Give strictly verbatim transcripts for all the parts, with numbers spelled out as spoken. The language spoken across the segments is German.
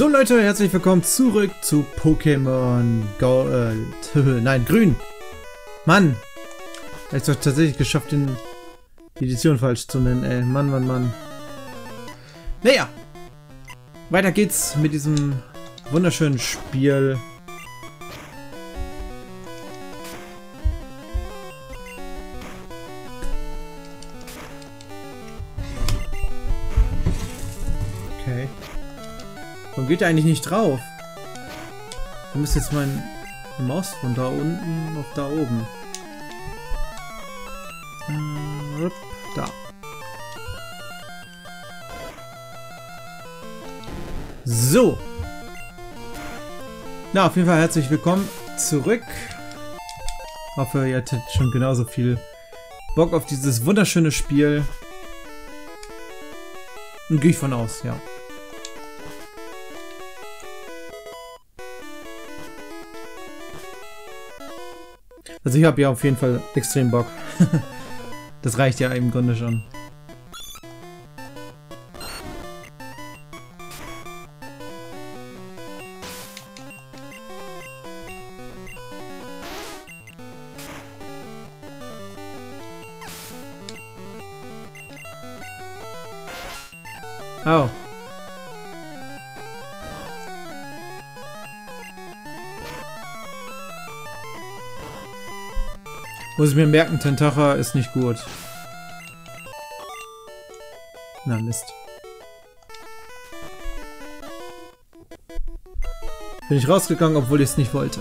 So Leute, herzlich willkommen zurück zu Pokémon Gold. Äh, nein, Grün. Mann. Ich hab's doch tatsächlich geschafft, den, die Edition falsch zu nennen, ey. Mann, Mann, Mann. Naja. Weiter geht's mit diesem wunderschönen Spiel. Okay. Warum geht er eigentlich nicht drauf? Warum ist jetzt mein Maus von da unten auf da oben? Äh, da. So. Na, auf jeden Fall herzlich willkommen zurück. Hoffe, ihr hattet schon genauso viel Bock auf dieses wunderschöne Spiel. Und gehe ich von aus, ja. Also ich habe ja auf jeden Fall extrem Bock. Das reicht ja im Grunde schon. Oh. Muss ich mir merken, Tentacha ist nicht gut. Na Mist. Bin ich rausgegangen, obwohl ich es nicht wollte.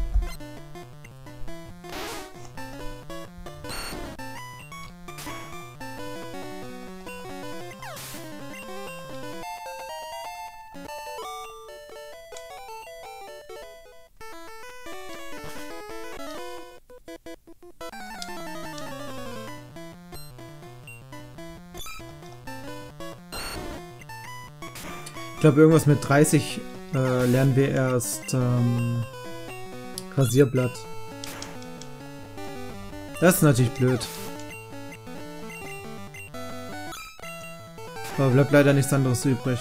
Ich glaube, irgendwas mit dreißig äh, lernen wir erst ähm, Rasierblatt. Das ist natürlich blöd. Aber bleibt leider nichts anderes übrig.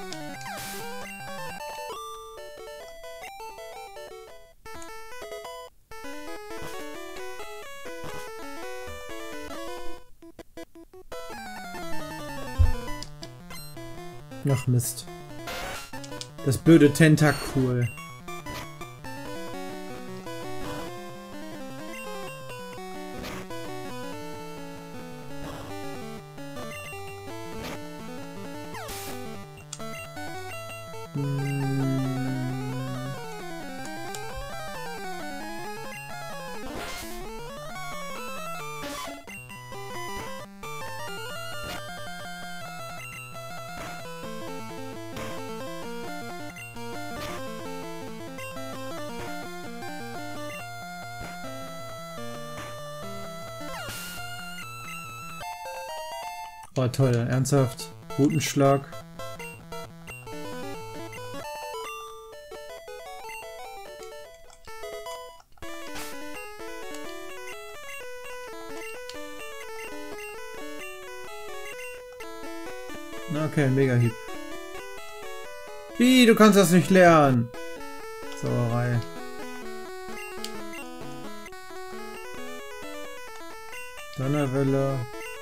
Ach Mist. Das blöde Tentacool. Hm. Oh toll, ernsthaft? Rutenschlag. Okay, Mega-Hieb. Wie, du kannst das nicht lernen. Sauerei. Donnerwelle.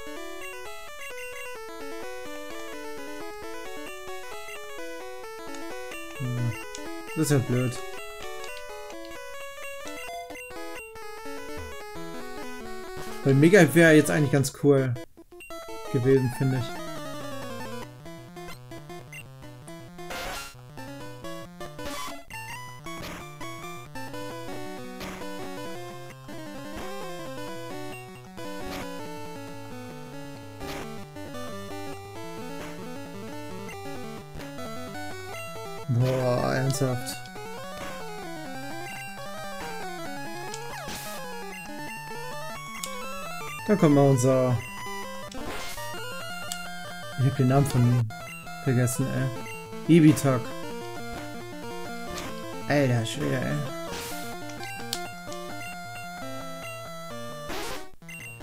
Das ist ja blöd. Weil Mega wäre jetzt eigentlich ganz cool gewesen, finde ich. Boah, ernsthaft. Da kommt mal unser... Ich hab den Namen von ihm vergessen, ey. Ibitak. Alter Schwede, ey.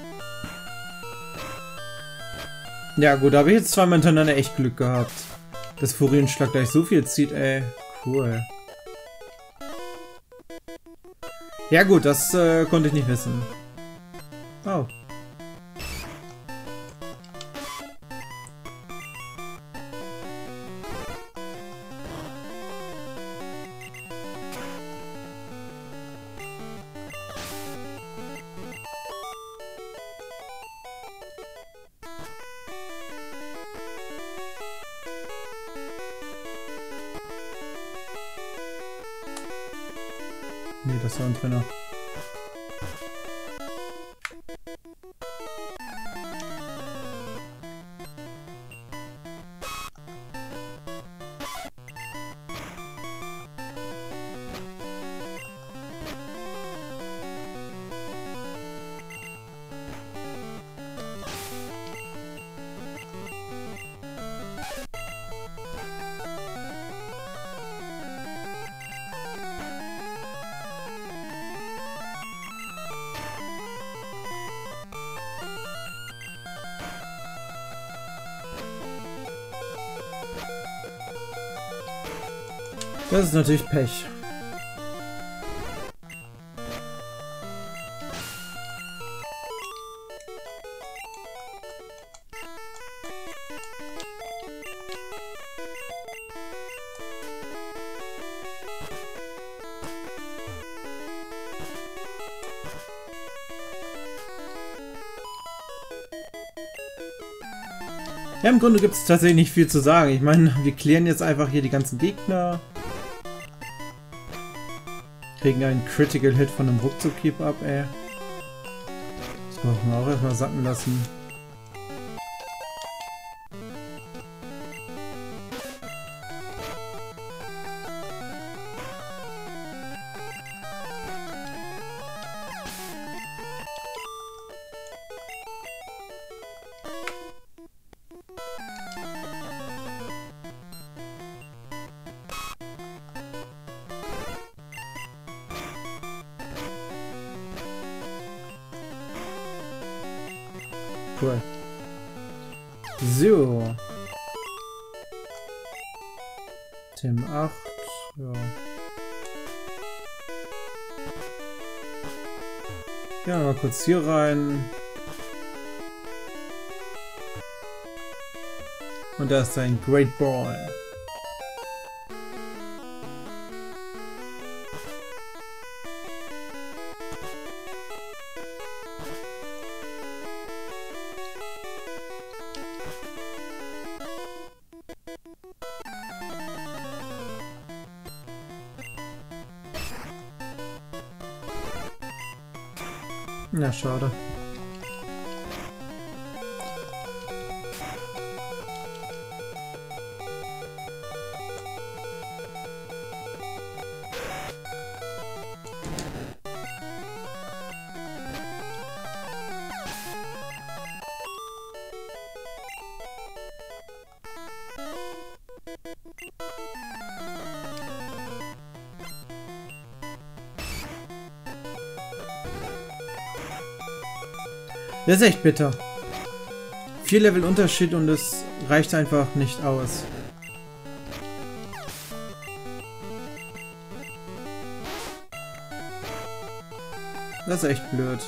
Ja gut, da habe ich jetzt zweimal hintereinander echt Glück gehabt. dass Furienschlag gleich so viel zieht, ey. Cool. Ja gut, das äh, konnte ich nicht wissen. Oh. Nee, das war ein Trainer. Das ist natürlich Pech. Ja, im Grunde gibt es tatsächlich nicht viel zu sagen. Ich meine, wir klären jetzt einfach hier die ganzen Gegner. Kriegen einen Critical Hit von einem Ruckzuck-Keep up, ey. Das muss man auch erstmal sacken lassen. Cool. So. Tim acht. Ja. Ja, mal kurz hier rein. Und da ist ein Great Ball. Na, schade. Das ist echt bitter. Vier Level Unterschied und es reicht einfach nicht aus. Das ist echt blöd.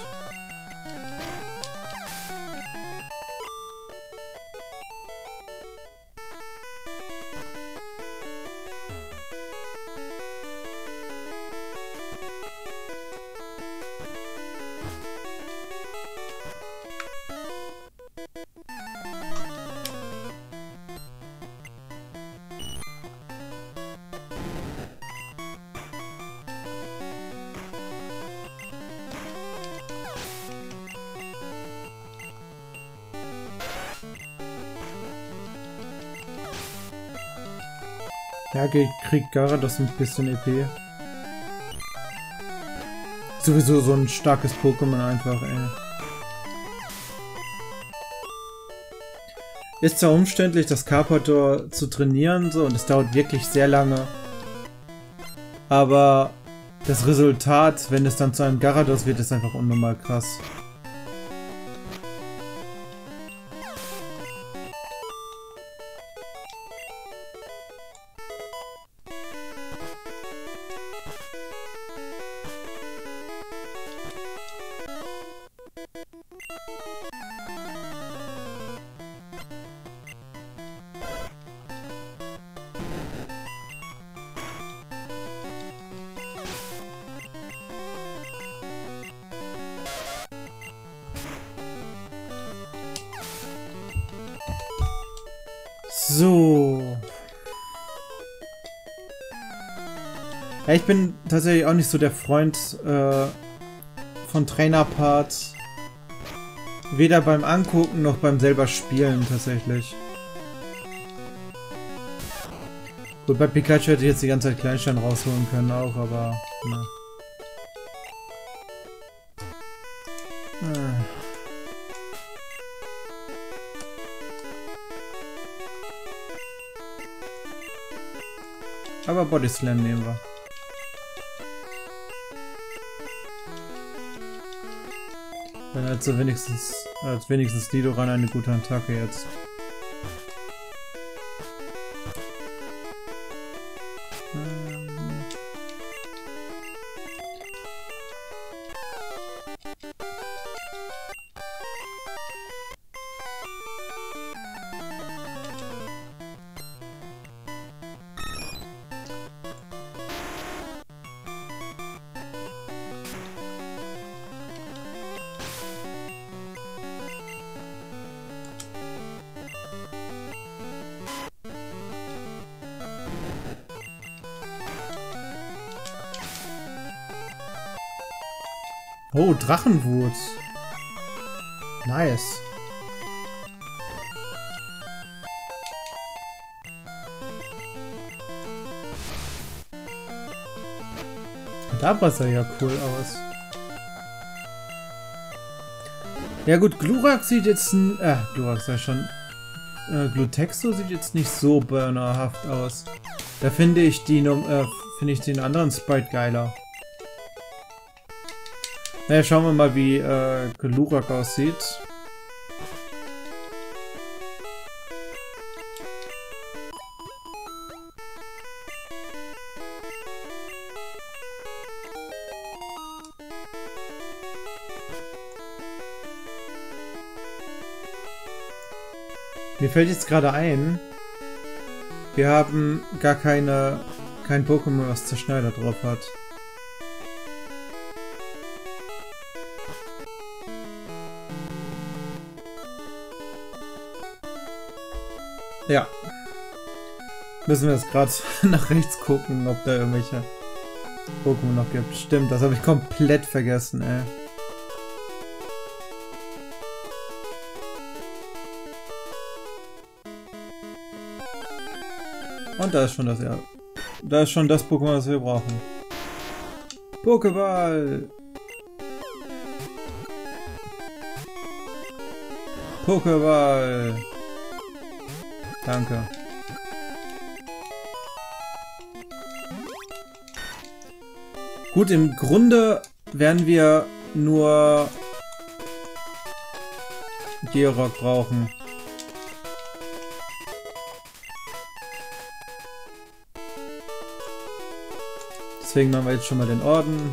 Ja, kriegt Gyarados ein bisschen E P. Sowieso so ein starkes Pokémon einfach, ey. Ist zwar umständlich, das Carpador zu trainieren, so, und es dauert wirklich sehr lange. Aber das Resultat, wenn es dann zu einem Gyarados wird, ist einfach unnormal krass. So. Ja, ich bin tatsächlich auch nicht so der Freund äh, von Trainerparts. Weder beim Angucken noch beim selber Spielen tatsächlich. Gut, bei Pikachu hätte ich jetzt die ganze Zeit Kleinstein rausholen können auch, aber... Ne. Ah. Aber Body Slam nehmen wir. Dann hat so wenigstens, als wenigstens Nidoran eine gute Attacke jetzt. Ähm. Oh, Drachenwut. Nice. Da sah ja cool aus. Ja gut, Glurak sieht jetzt... Äh, Glurak sei schon... Äh, Glutexo sieht jetzt nicht so burnerhaft aus. Da finde ich die äh, finde ich den anderen Sprite geiler. Naja, schauen wir mal, wie äh, Glurak aussieht. Mir fällt jetzt gerade ein, wir haben gar keine kein Pokémon, was Zerschneider drauf hat. Ja. Müssen wir jetzt gerade nach rechts gucken, ob da irgendwelche Pokémon noch gibt. Stimmt, das habe ich komplett vergessen, ey. Und da ist schon das, ja. Da ist schon das Pokémon, was wir brauchen. Pokéball! Pokéball! Danke. Gut, im Grunde werden wir nur Georock brauchen. Deswegen machen wir jetzt schon mal den Orden.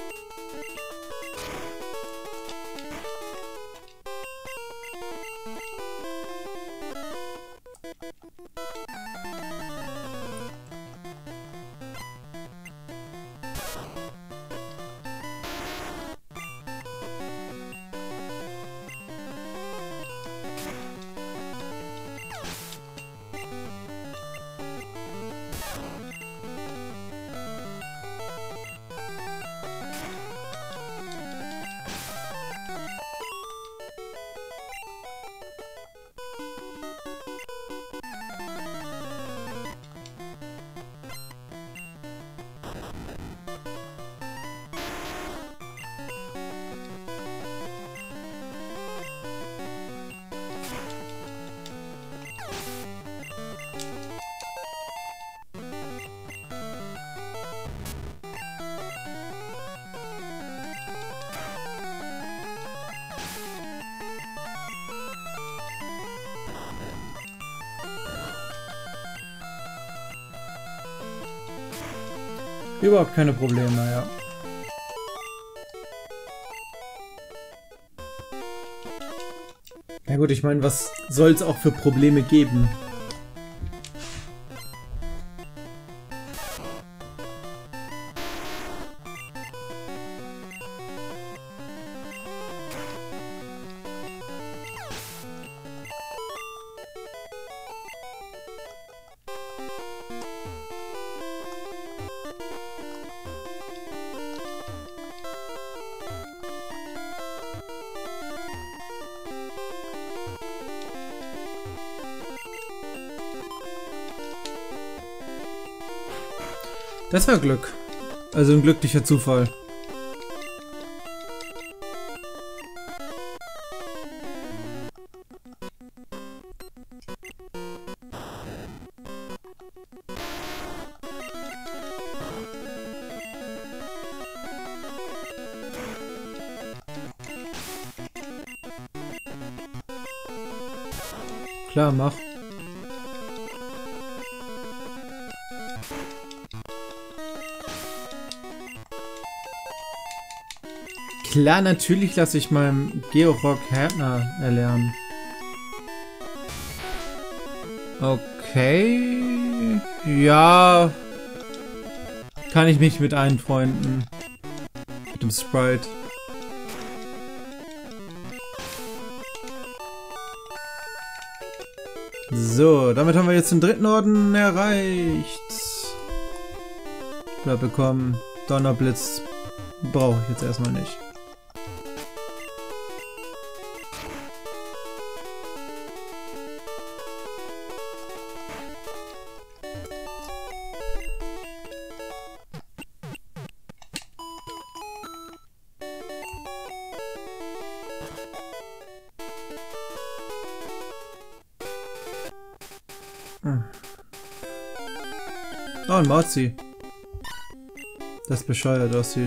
Überhaupt keine Probleme, ja. Ja gut, ich meine, was soll es auch für Probleme geben? Das war Glück. Also ein glücklicher Zufall. Klar, mach. Klar, natürlich lasse ich meinem Georock Härtner erlernen. Okay. Ja. Kann ich mich mit einfreunden. Mit dem Sprite. So, damit haben wir jetzt den dritten Orden erreicht. Oder bekommen. Donnerblitz brauche ich jetzt erstmal nicht. Hm. Oh, ein Mauzi. Das bescheuert aussieht.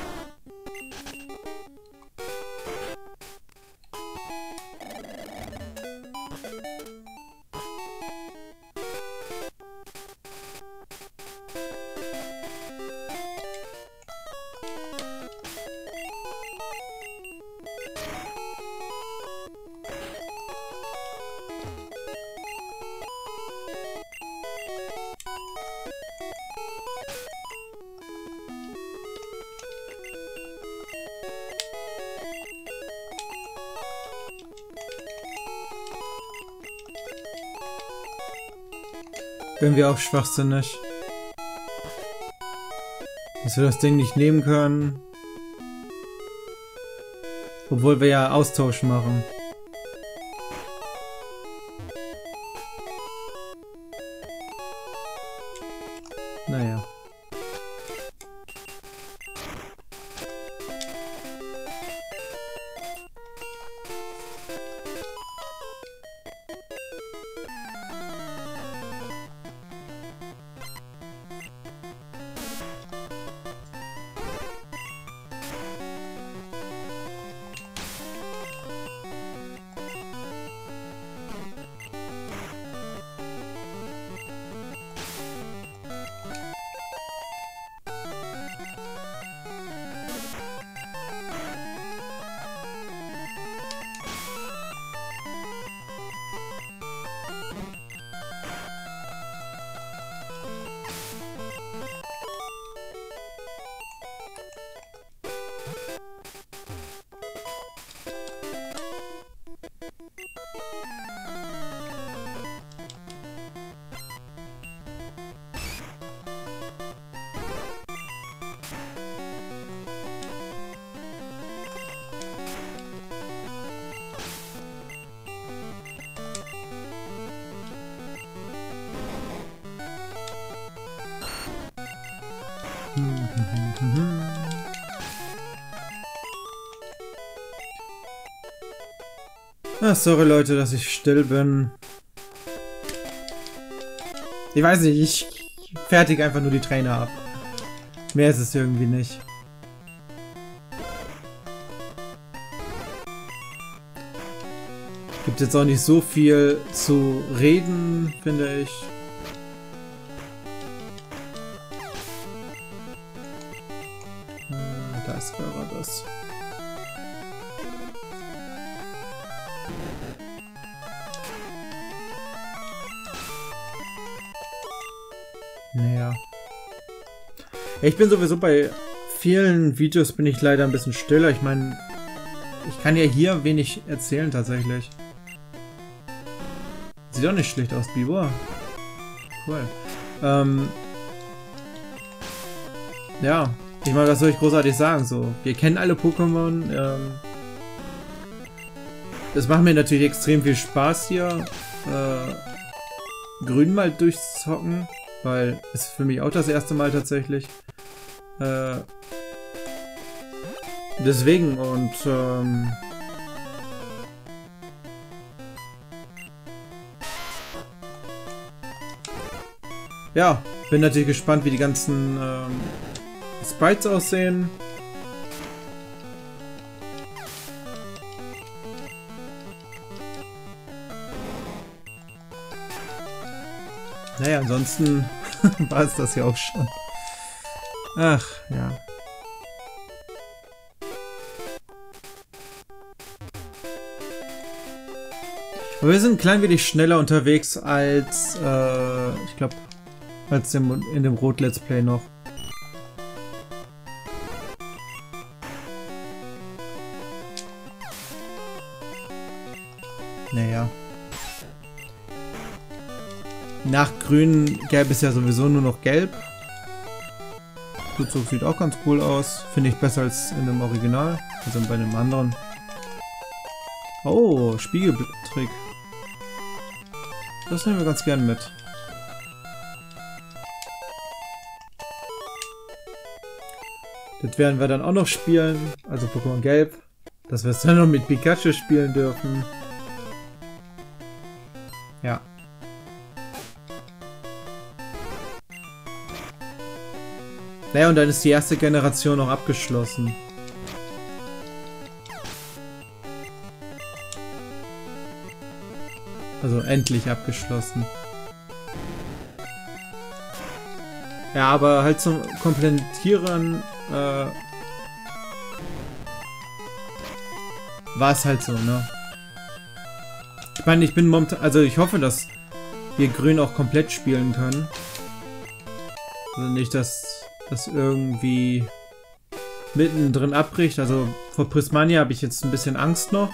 Wenn wir auch schwachsinnig. Dass wir das Ding nicht nehmen können. Obwohl wir ja Austausch machen. Naja. Ach, sorry Leute, dass ich still bin. Ich weiß nicht, ich fertige einfach nur die Trainer ab. Mehr ist es irgendwie nicht. Gibt jetzt auch nicht so viel zu reden, finde ich. Da ist Gyarados. Naja. Ich bin sowieso bei vielen Videos bin ich leider ein bisschen stiller. Ich meine, ich kann ja hier wenig erzählen tatsächlich. Sieht auch nicht schlecht aus, Biber. Cool. Ähm. Ja. Ich meine, was soll ich großartig sagen? So, wir kennen alle Pokémon. Ähm. Das macht mir natürlich extrem viel Spaß hier. Äh, Grün mal durchzocken. weil es für mich auch das erste Mal tatsächlich. Äh, deswegen und ähm, ja, bin natürlich gespannt, wie die ganzen ähm, Sprites aussehen. Naja, ansonsten war es das ja auch schon. Ach, ja. Aber wir sind ein klein wenig schneller unterwegs als, äh, ich glaube, als im, in dem Rot-Let's Play noch. Naja. Nach grün, gelb ist ja sowieso nur noch gelb. Blutzug sieht auch ganz cool aus. Finde ich besser als in dem Original. Also bei dem anderen. Oh, Spiegeltrick. Das nehmen wir ganz gern mit. Das werden wir dann auch noch spielen. Also Pokémon Gelb. Dass wir es dann noch mit Pikachu spielen dürfen. Ja. Naja, und dann ist die erste Generation noch abgeschlossen. Also endlich abgeschlossen. Ja, aber halt zum Komplettieren äh, war es halt so, ne? Ich meine, ich bin momentan... Also ich hoffe, dass wir Grün auch komplett spielen können. Also nicht, dass das irgendwie mittendrin abbricht. Also vor Prismania habe ich jetzt ein bisschen Angst noch.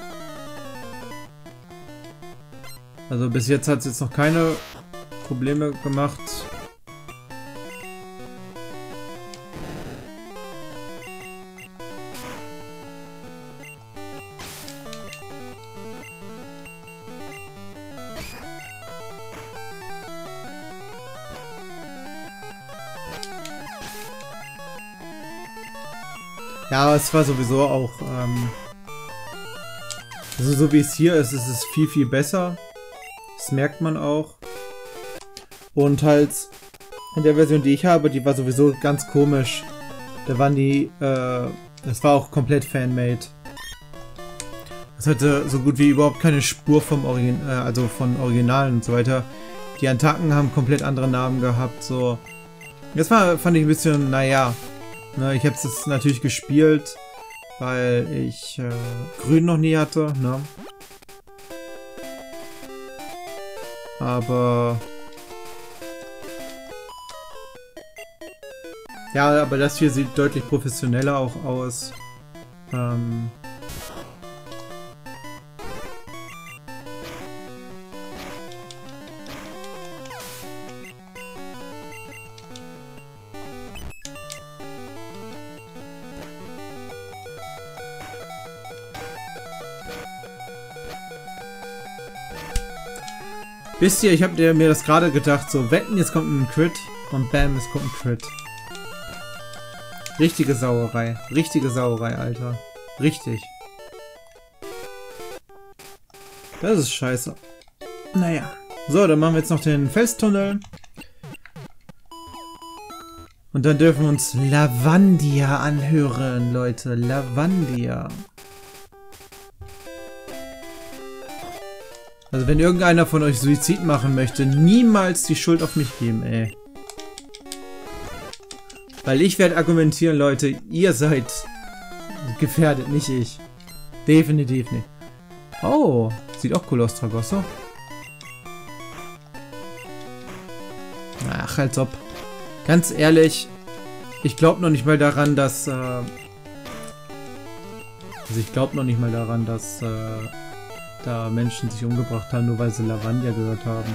Also bis jetzt hat es jetzt noch keine Probleme gemacht. Ja, aber es war sowieso auch, ähm, also so wie es hier ist, ist es viel, viel besser. Das merkt man auch. Und halt in der Version, die ich habe, die war sowieso ganz komisch. Da waren die, äh, das war auch komplett Fanmade. Das hatte so gut wie überhaupt keine Spur vom Origin, äh, also von Originalen und so weiter. Die Attacken haben komplett andere Namen gehabt, so. Das war, fand ich ein bisschen, naja. Ne, ich habe es natürlich gespielt, weil ich äh, Grün noch nie hatte, ne? Aber... Ja, aber das hier sieht deutlich professioneller auch aus. Ähm... Wisst ihr, ich habe mir das gerade gedacht, so wetten, jetzt kommt ein Crit und bam, es kommt ein Crit. Richtige Sauerei. Richtige Sauerei, Alter. Richtig. Das ist scheiße. Naja. So, dann machen wir jetzt noch den Felstunnel. Und dann dürfen wir uns Lavandia anhören, Leute. Lavandia. Also wenn irgendeiner von euch Suizid machen möchte, niemals die Schuld auf mich geben, ey. Weil ich werde argumentieren, Leute, ihr seid gefährdet, nicht ich. Definitiv nicht. Oh, sieht auch cool aus, Tragosso. Ach, als ob. Ganz ehrlich, ich glaube noch nicht mal daran, dass... Äh also ich glaube noch nicht mal daran, dass... Äh da Menschen sich umgebracht haben, nur weil sie Lavandia gehört haben.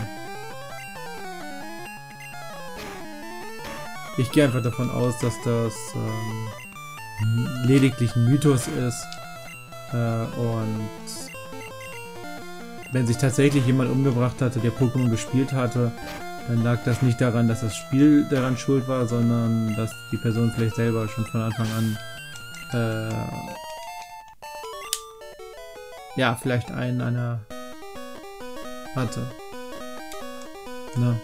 Ich gehe einfach davon aus, dass das ähm, lediglich ein Mythos ist. Äh, und wenn sich tatsächlich jemand umgebracht hatte, der Pokémon gespielt hatte, dann lag das nicht daran, dass das Spiel daran schuld war, sondern dass die Person vielleicht selber schon von Anfang an äh, ja, vielleicht einen einer hatte. Ne?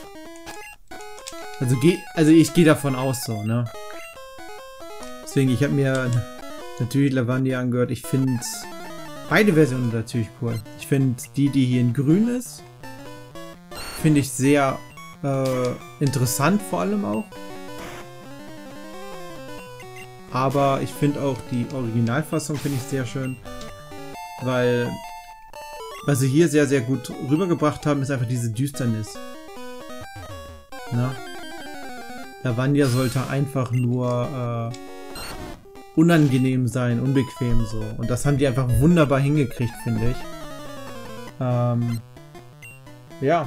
Also, geh, also ich gehe davon aus so, ne? Deswegen, ich habe mir natürlich Lavandia angehört. Ich finde beide Versionen natürlich cool. Ich finde die, die hier in grün ist, finde ich sehr äh, interessant vor allem auch. Aber ich finde auch die Originalfassung finde ich sehr schön, weil was sie hier sehr, sehr gut rübergebracht haben, ist einfach diese Düsternis. Na? Lavandia sollte einfach nur äh, unangenehm sein, unbequem so. Und das haben die einfach wunderbar hingekriegt, finde ich. Ähm, ja.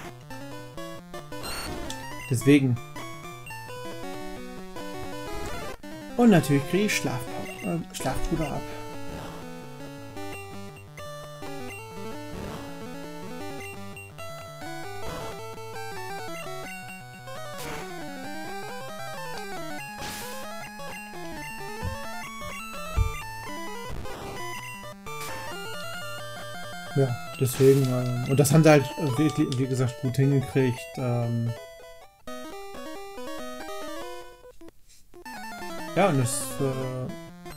Deswegen. Und natürlich kriege ich Schlaf äh, Schlafpuder ab. Ja, deswegen, ähm, und das haben sie halt, wie, wie gesagt, gut hingekriegt. Ähm, ja, und das, äh,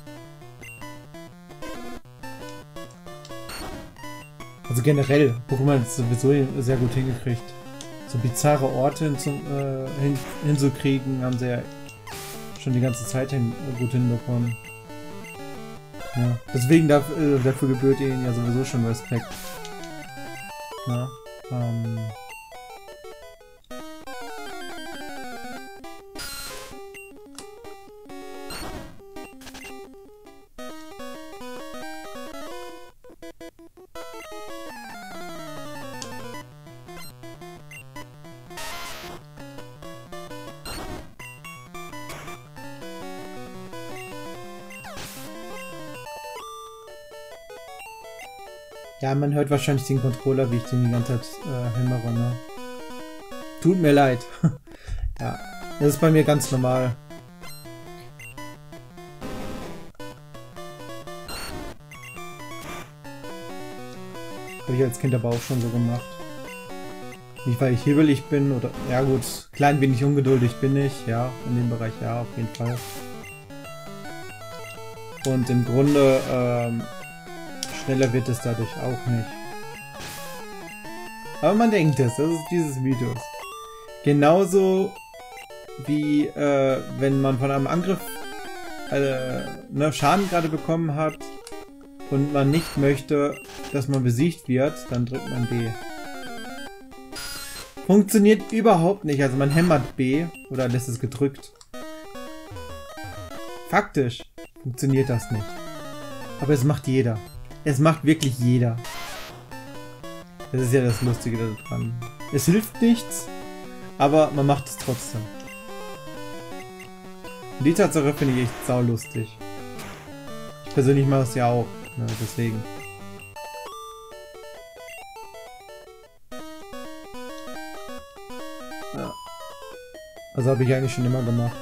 also generell, Pokémon hat es sowieso sehr gut hingekriegt. So bizarre Orte hinzu, äh, hin, hinzukriegen, haben sie ja schon die ganze Zeit hin, gut hinbekommen. Ja, deswegen darf, äh, dafür gebührt ihnen ja sowieso schon Respekt. Ja, ähm. Ja, man hört wahrscheinlich den Controller, wie ich den die ganze Zeit äh, hämmere, ne? Tut mir leid. Ja, das ist bei mir ganz normal. Habe ich als Kind aber auch schon so gemacht. Nicht, weil ich hibbelig bin oder... Ja gut, klein wenig ungeduldig bin ich, ja. In dem Bereich ja, auf jeden Fall. Und im Grunde... Ähm, schneller wird es dadurch auch nicht. Aber man denkt es, das ist dieses Videos. Genauso wie äh, wenn man von einem Angriff äh, ne, Schaden gerade bekommen hat und man nicht möchte, dass man besiegt wird, dann drückt man B. Funktioniert überhaupt nicht, also man hämmert B oder lässt es gedrückt. Faktisch funktioniert das nicht. Aber es macht jeder. Es macht wirklich jeder. Das ist ja das Lustige daran. Es hilft nichts, aber man macht es trotzdem. Und die Tatsache finde ich echt saulustig. Ich persönlich mache es ja auch, ne, deswegen. Ja. Also habe ich eigentlich schon immer gemacht.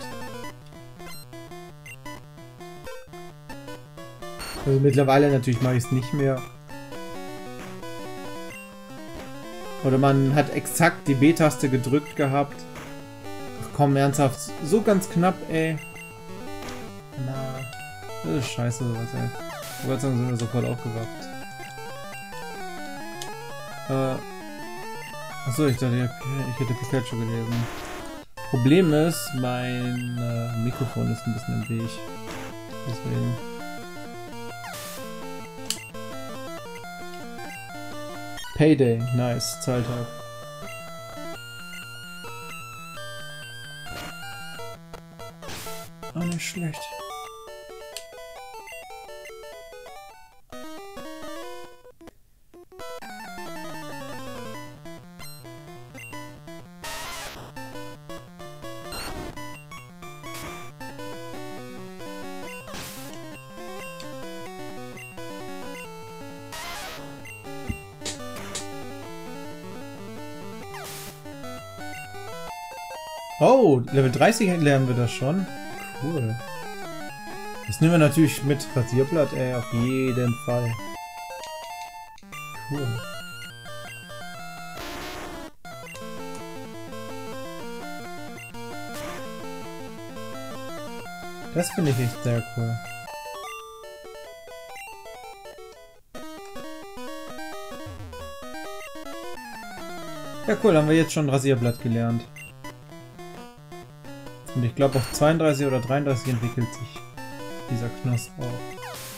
Also mittlerweile natürlich mache ich es nicht mehr. Oder man hat exakt die B-Taste gedrückt gehabt. Ach komm, ernsthaft. So ganz knapp, ey. Na, das ist scheiße sowas, ey. Oh Gott sei Dank sind wir sofort aufgewacht. Äh. Achso, ich dachte, ich hätte Pikachu gelesen. Problem ist, mein äh, Mikrofon ist ein bisschen im Weg. Deswegen. Payday, nice, Zahltag. Oh, nicht schlecht. Oh, Level dreißig lernen wir das schon. Cool. Das nehmen wir natürlich mit Rasierblatt, ey, auf jeden Fall. Cool. Das finde ich echt sehr cool. Ja cool, haben wir jetzt schon Rasierblatt gelernt. Und ich glaube auf zweiunddreißig oder dreiunddreißig entwickelt sich dieser Knosp auch.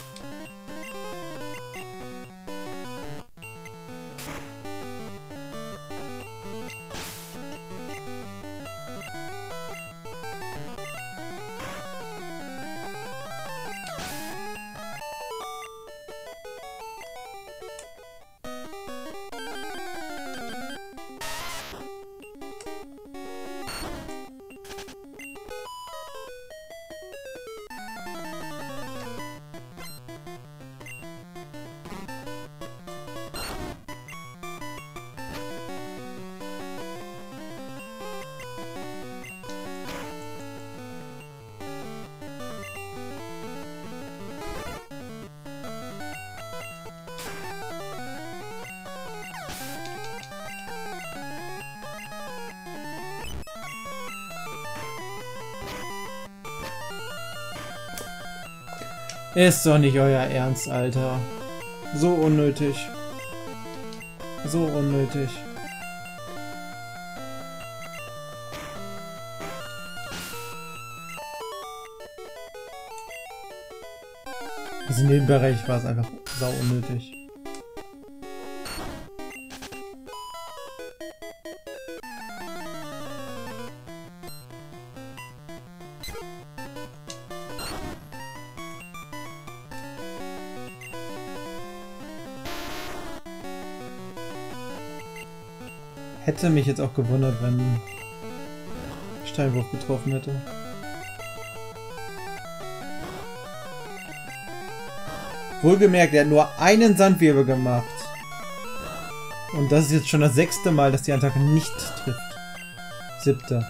Ist doch nicht euer Ernst, Alter. So unnötig. So unnötig. Also in dem Bereich war es einfach sau unnötig. Hätte mich jetzt auch gewundert, wenn Steinwurf getroffen hätte. Wohlgemerkt, er hat nur einen Sandwirbel gemacht. Und das ist jetzt schon das sechste Mal, dass die Attacke nicht trifft. Siebte.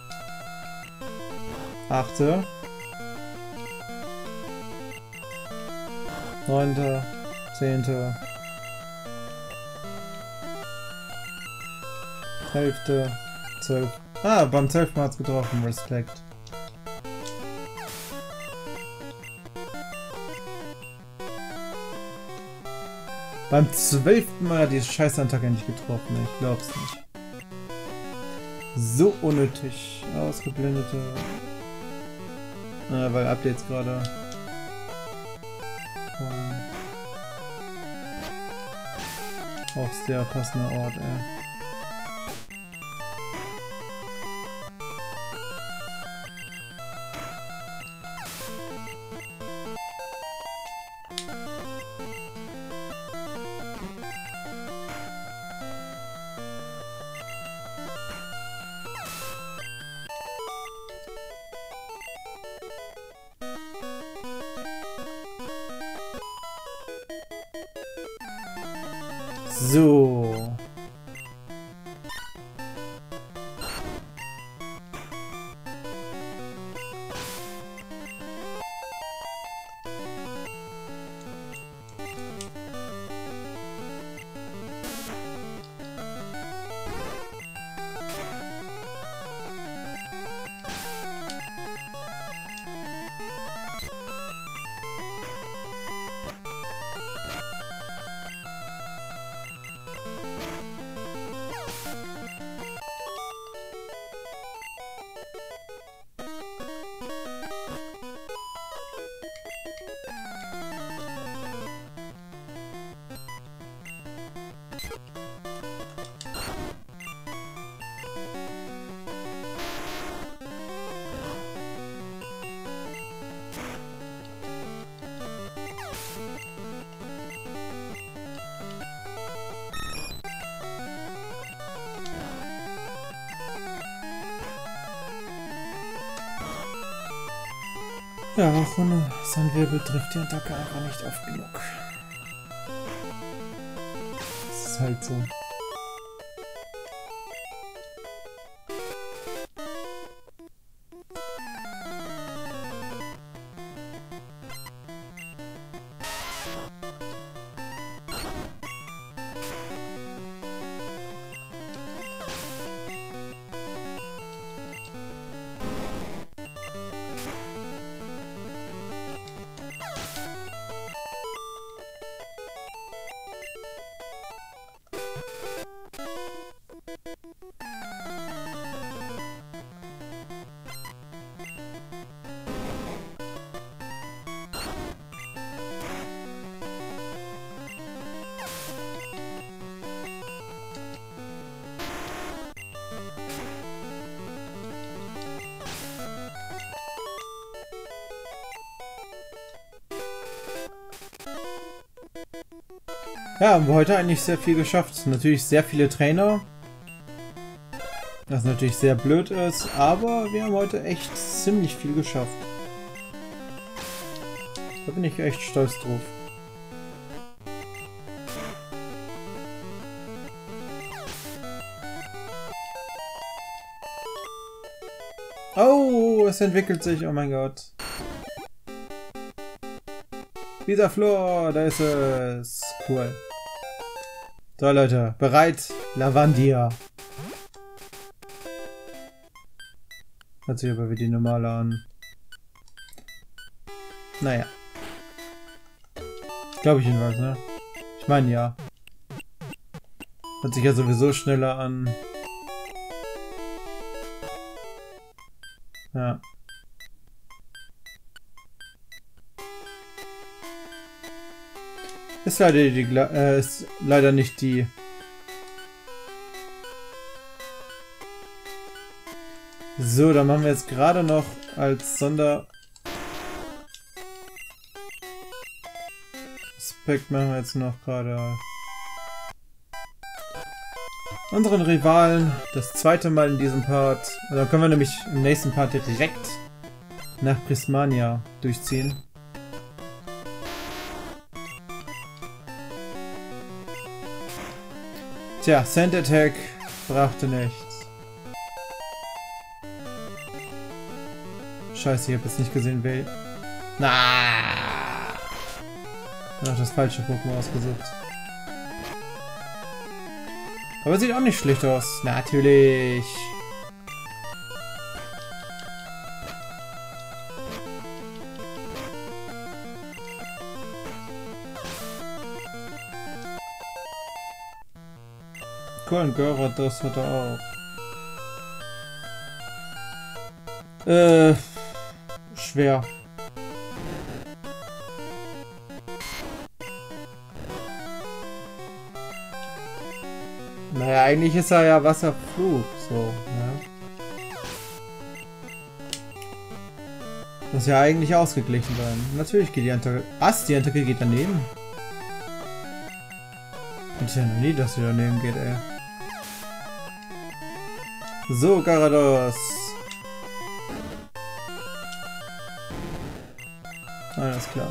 Achte. Neunte. Zehnte. Elfte, zwölf. Ah, beim zwölften Mal hat's getroffen. Respekt. Beim zwölften Mal hat die Scheißattacke nicht getroffen. Ich glaub's nicht. So unnötig. Ausgeblendete. Ah, weil Updates gerade. Auch sehr passender Ort, ey. So. Ja, auch ohne Sandwirbel trifft die Attacke einfach nicht oft genug. Das ist halt so. Ja, haben wir heute eigentlich sehr viel geschafft. Natürlich sehr viele Trainer. Was natürlich sehr blöd ist, aber wir haben heute echt ziemlich viel geschafft. Da bin ich echt stolz drauf. Oh, es entwickelt sich, oh mein Gott. Dieser Flor, da ist es. Cool. So Leute, bereit? Lavandia. Hört sich aber wie die normale an. Naja. Glaube ich jedenfalls, ne? Ich meine ja. Hört sich ja sowieso schneller an. Ja. Ist leider, die, äh, ist leider nicht die. So, dann machen wir jetzt gerade noch als Sonder Aspekt machen wir jetzt noch gerade unseren Rivalen das zweite Mal in diesem Part. Und dann können wir nämlich im nächsten Part direkt nach Prismania durchziehen. Tja, Sand Attack brachte nichts. Scheiße, ich habe jetzt nicht gesehen, wer... Na! Ach, das falsche Pokémon ausgesucht. Aber sieht auch nicht schlecht aus. Natürlich. Cool, und Gyarados hat er auch. Äh... Schwer. Naja, eigentlich ist er ja Wasserflug, so, ja. Muss ja eigentlich ausgeglichen sein. Natürlich geht die Attacke... Was? Die Attacke geht daneben? Ich ja noch nie, dass sie daneben geht, ey. So, Gyarados. Alles klar.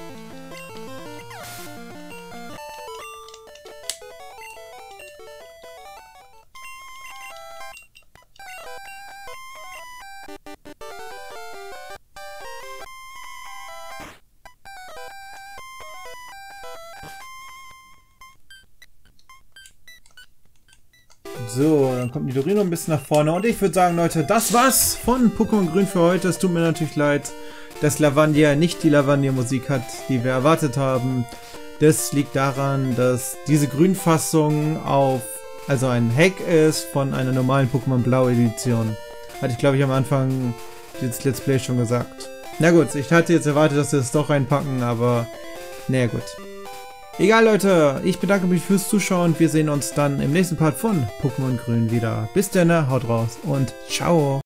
So, dann kommt Nidorino ein bisschen nach vorne. Und ich würde sagen, Leute, das war's von Pokémon Grün für heute. Es tut mir natürlich leid, dass Lavandia nicht die Lavandia-Musik hat, die wir erwartet haben. Das liegt daran, dass diese Grünfassung auf, also ein Hack ist von einer normalen Pokémon Blau-Edition. Hatte ich, glaube ich, am Anfang des Let's Play schon gesagt. Na gut, ich hatte jetzt erwartet, dass wir es doch reinpacken, aber naja gut. Egal Leute, ich bedanke mich fürs Zuschauen. Wir sehen uns dann im nächsten Part von Pokémon Grün wieder. Bis dann, haut raus und ciao.